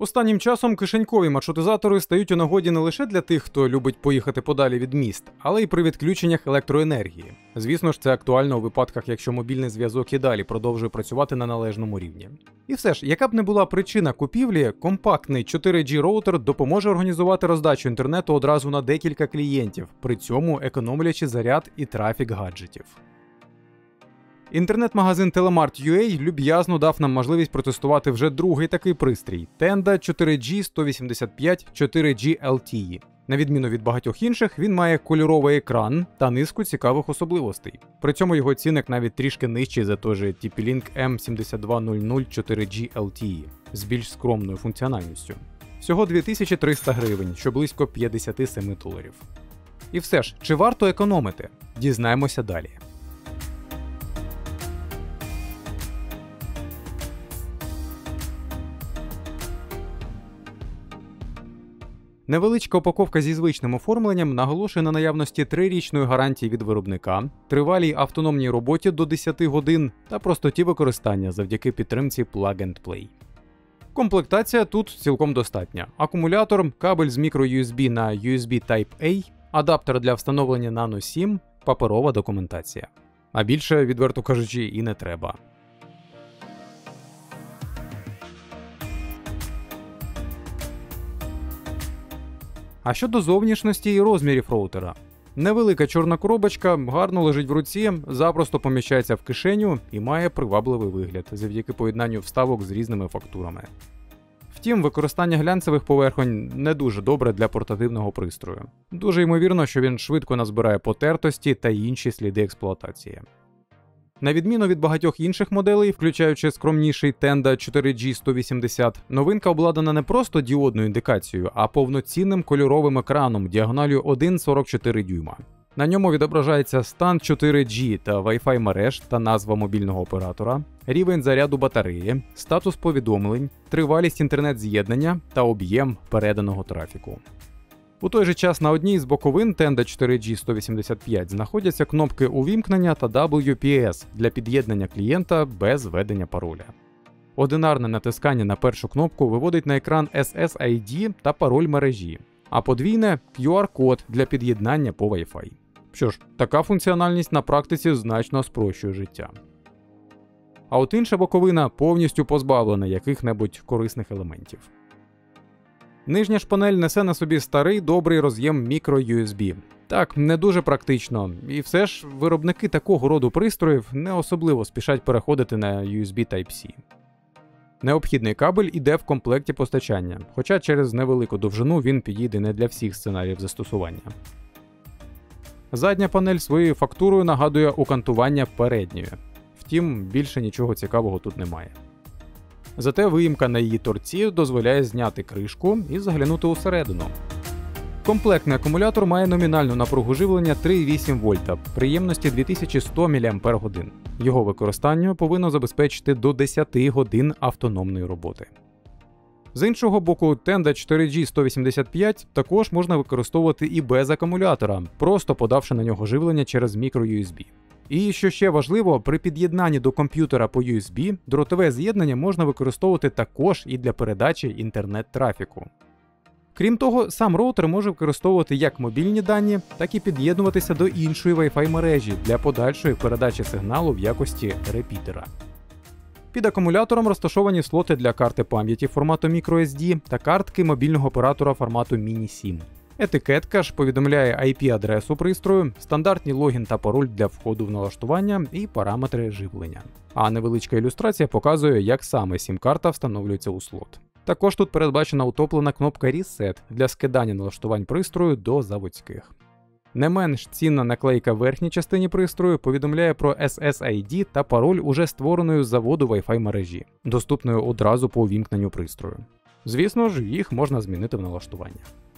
Останнім часом кишенькові маршрутизатори стають у нагоді не лише для тих, хто любить поїхати подалі від міст, але й при відключеннях електроенергії. Звісно ж, це актуально у випадках, якщо мобільний зв'язок і далі продовжує працювати на належному рівні. І все ж, яка б не була причина купівлі, компактний 4G-роутер допоможе організувати роздачу інтернету одразу на декілька клієнтів, при цьому економлячи заряд і трафік гаджетів. Інтернет-магазин Telemart.ua люб'язно дав нам можливість протестувати вже другий такий пристрій – Tenda 4G 185 4G LTE. На відміну від багатьох інших, він має кольоровий екран та низку цікавих особливостей. При цьому його цінник навіть трішки нижчий за той же TP-Link M7200 4G LTE з більш скромною функціональністю. Всього 2300 гривень, що близько $57. І все ж, чи варто економити? Дізнаємося далі. Невеличка упаковка зі звичним оформленням наголошує на наявності 3-річної гарантії від виробника, тривалій автономній роботі до 10 годин та простоті використання завдяки підтримці Plug and Play. Комплектація тут цілком достатня. Акумулятор, кабель з microUSB на USB Type-A, адаптер для встановлення Nano SIM, паперова документація. А більше, відверто кажучи, і не треба. А щодо зовнішності і розмірів роутера. Невелика чорна коробочка гарно лежить в руці, запросто поміщається в кишеню і має привабливий вигляд завдяки поєднанню вставок з різними фактурами. Втім, використання глянцевих поверхонь не дуже добре для портативного пристрою. Дуже ймовірно, що він швидко назбирає потертості та інші сліди експлуатації. На відміну від багатьох інших моделей, включаючи скромніший Tenda 4G 180, новинка обладнана не просто діодною індикацією, а повноцінним кольоровим екраном діагональю 1,44 дюйма. На ньому відображається стан 4G та Wi-Fi мереж та назва мобільного оператора, рівень заряду батареї, статус повідомлень, тривалість інтернет-з'єднання та об'єм переданого трафіку. У той же час на одній з боковин Tenda 4G 185 знаходяться кнопки увімкнення та WPS для під'єднання клієнта без введення пароля. Одинарне натискання на першу кнопку виводить на екран SSID та пароль мережі, а подвійне – QR-код для під'єднання по Wi-Fi. Що ж, така функціональність на практиці значно спрощує життя. А от інша боковина повністю позбавлена яких-небудь корисних елементів. Нижня ж панель несе на собі старий добрий роз'єм microUSB. Так, не дуже практично, і все ж виробники такого роду пристроїв не особливо спішать переходити на USB Type-C. Необхідний кабель іде в комплекті постачання, хоча через невелику довжину він підійде не для всіх сценаріїв застосування. Задня панель своєю фактурою нагадує окантування передньої. Втім, більше нічого цікавого тут немає. Зате виїмка на її торці дозволяє зняти кришку і заглянути усередину. Комплектний акумулятор має номінальну напругу живлення 3,8 вольта при ємності 2100 мАч. Його використання повинно забезпечити до 10 годин автономної роботи. З іншого боку, Tenda 4G 185 також можна використовувати і без акумулятора, просто подавши на нього живлення через microUSB. І, що ще важливо, при під'єднанні до комп'ютера по USB дротове з'єднання можна використовувати також і для передачі інтернет-трафіку. Крім того, сам роутер може використовувати як мобільні дані, так і під'єднуватися до іншої Wi-Fi мережі для подальшої передачі сигналу в якості репітера. Під акумулятором розташовані слоти для карти пам'яті формату microSD та картки мобільного оператора формату mini-SIM. Етикетка ж повідомляє IP-адресу пристрою, стандартний логін та пароль для входу в налаштування і параметри живлення. А невеличка ілюстрація показує, як саме SIM-карта встановлюється у слот. Також тут передбачена утоплена кнопка Reset для скидання налаштувань пристрою до заводських. Не менш цінна наклейка в верхній частині пристрою повідомляє про SSID та пароль уже створеної з заводу Wi-Fi мережі, доступною одразу по увімкненню пристрою. Звісно ж, їх можна змінити в налаштуванні.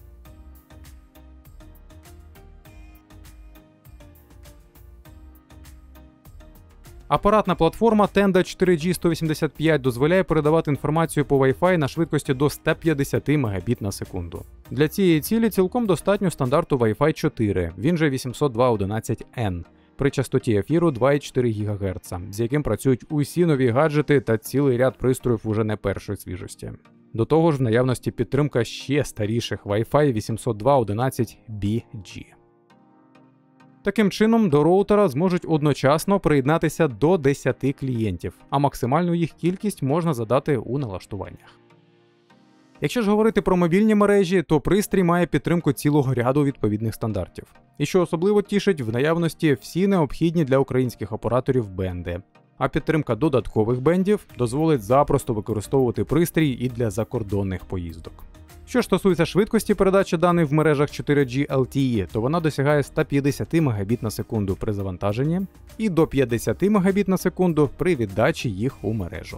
Апаратна платформа Tenda 4G 185 дозволяє передавати інформацію по Wi-Fi на швидкості до 150 Мбіт на секунду. Для цієї цілі цілком достатньо стандарту Wi-Fi 4, він же 802.11n, при частоті ефіру 2,4 ГГц, з яким працюють усі нові гаджети та цілий ряд пристроїв уже не першої свіжості. До того ж, в наявності підтримка ще старіших Wi-Fi 802.11bg. Таким чином, до роутера зможуть одночасно приєднатися до 10 клієнтів, а максимальну їх кількість можна задати у налаштуваннях. Якщо ж говорити про мобільні мережі, то пристрій має підтримку цілого ряду відповідних стандартів. І що особливо тішить, в наявності всі необхідні для українських операторів бенди. А підтримка додаткових бендів дозволить запросто використовувати пристрій і для закордонних поїздок. Що ж стосується швидкості передачі даних в мережах 4G LTE, то вона досягає 150 Мбіт на секунду при завантаженні і до 50 Мбіт на секунду при віддачі їх у мережу.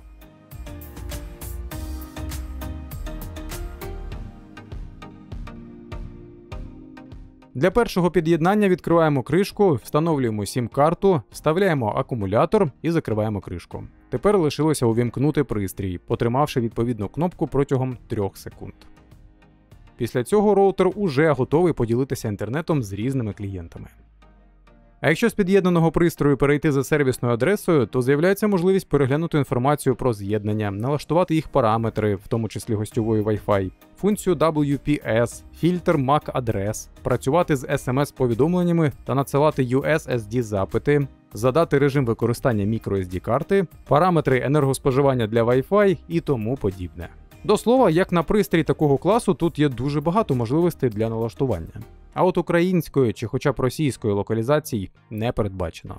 Для першого під'єднання відкриваємо кришку, встановлюємо сім-карту, вставляємо акумулятор і закриваємо кришку. Тепер лишилося увімкнути пристрій, потримавши відповідну кнопку протягом 3 секунд. Після цього роутер уже готовий поділитися інтернетом з різними клієнтами. А якщо з під'єднаного пристрою перейти за сервісною адресою, то з'являється можливість переглянути інформацію про з'єднання, налаштувати їх параметри, в тому числі гостьової Wi-Fi, функцію WPS, фільтр MAC-адрес, працювати з SMS-повідомленнями та надсилати USSD-запити, задати режим використання microSD-карти, параметри енергоспоживання для Wi-Fi і тому подібне. До слова, як на пристрій такого класу, тут є дуже багато можливостей для налаштування. А от української чи хоча б російської локалізації не передбачено.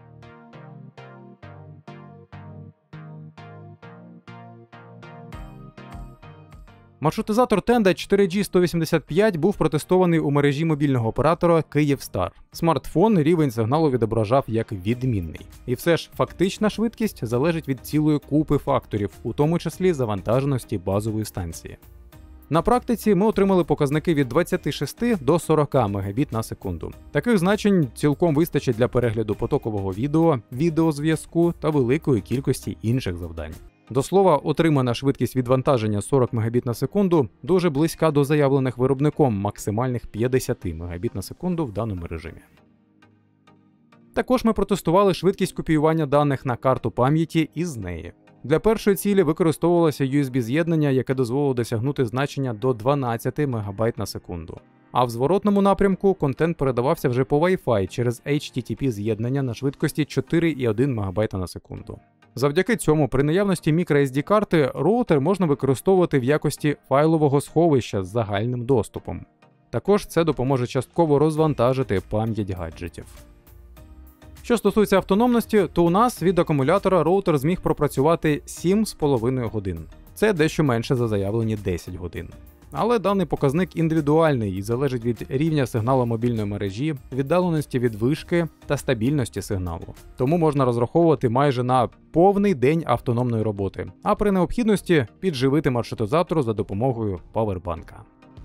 Маршрутизатор Tenda 4G 185 був протестований у мережі мобільного оператора Kyivstar. Смартфон рівень сигналу відображав як відмінний. І все ж фактична швидкість залежить від цілої купи факторів, у тому числі завантаженості базової станції. На практиці ми отримали показники від 26 до 40 Мбіт на секунду. Таких значень цілком вистачить для перегляду потокового відео, відеозв'язку та великої кількості інших завдань. До слова, отримана швидкість відвантаження 40 Мбіт на секунду дуже близька до заявлених виробником максимальних 50 Мбіт на секунду в даному режимі. Також ми протестували швидкість копіювання даних на карту пам'яті із неї. Для першої цілі використовувалося USB-з'єднання, яке дозволило досягнути значення до 12 МБ на секунду. А в зворотному напрямку контент передавався вже по Wi-Fi через HTTP-з'єднання на швидкості 4,1 МБ на секунду. Завдяки цьому при наявності microSD-карти роутер можна використовувати в якості файлового сховища з загальним доступом. Також це допоможе частково розвантажити пам'ять гаджетів. Що стосується автономності, то у нас від акумулятора роутер зміг пропрацювати 7,5 годин. Це дещо менше за заявлені 10 годин. Але даний показник індивідуальний і залежить від рівня сигналу мобільної мережі, віддаленості від вишки та стабільності сигналу. Тому можна розраховувати майже на повний день автономної роботи, а при необхідності підживити маршрутизатор за допомогою павербанка.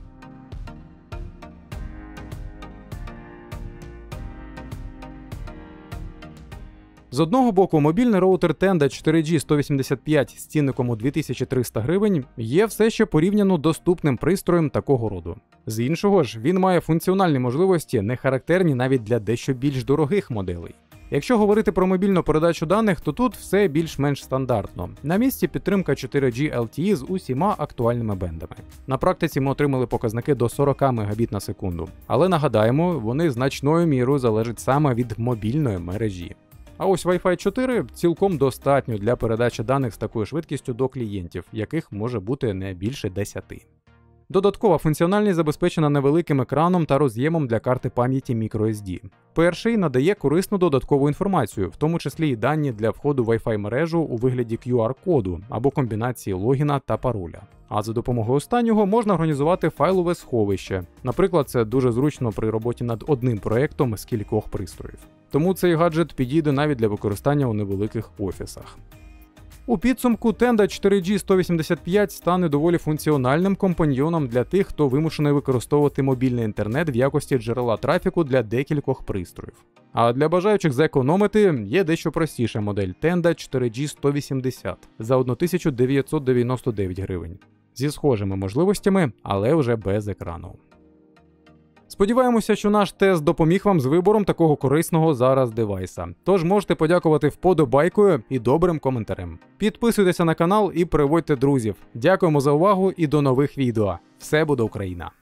З одного боку, мобільний роутер Tenda 4G 185 з цінником у 2300 гривень є все ще порівняно доступним пристроєм такого роду. З іншого ж, він має функціональні можливості, не характерні навіть для дещо більш дорогих моделей. Якщо говорити про мобільну передачу даних, то тут все більш-менш стандартно. На місці підтримка 4G LTE з усіма актуальними бендами. На практиці ми отримали показники до 40 Мбіт на секунду. Але нагадаємо, вони значною мірою залежать саме від мобільної мережі. А ось Wi-Fi 4 цілком достатньо для передачі даних з такою швидкістю до клієнтів, яких може бути не більше 10. Додаткова функціональність забезпечена невеликим екраном та роз'ємом для карти пам'яті microSD. Перший надає корисну додаткову інформацію, в тому числі і дані для входу в Wi-Fi мережу у вигляді QR-коду або комбінації логіна та пароля. А за допомогою останнього можна організувати файлове сховище. Наприклад, це дуже зручно при роботі над одним проєктом з кількох пристроїв. Тому цей гаджет підійде навіть для використання у невеликих офісах. У підсумку Tenda 4G 185 стане доволі функціональним компаньйоном для тих, хто вимушений використовувати мобільний інтернет в якості джерела трафіку для декількох пристроїв. А для бажаючих зекономити є дещо простіша модель Tenda 4G 180 за 1999 гривень. Зі схожими можливостями, але вже без екрану. Сподіваємося, що наш тест допоміг вам з вибором такого корисного зараз девайса. Тож можете подякувати вподобайкою і добрим коментарем. Підписуйтеся на канал і приводьте друзів. Дякуємо за увагу і до нових відео. Все буде Україна!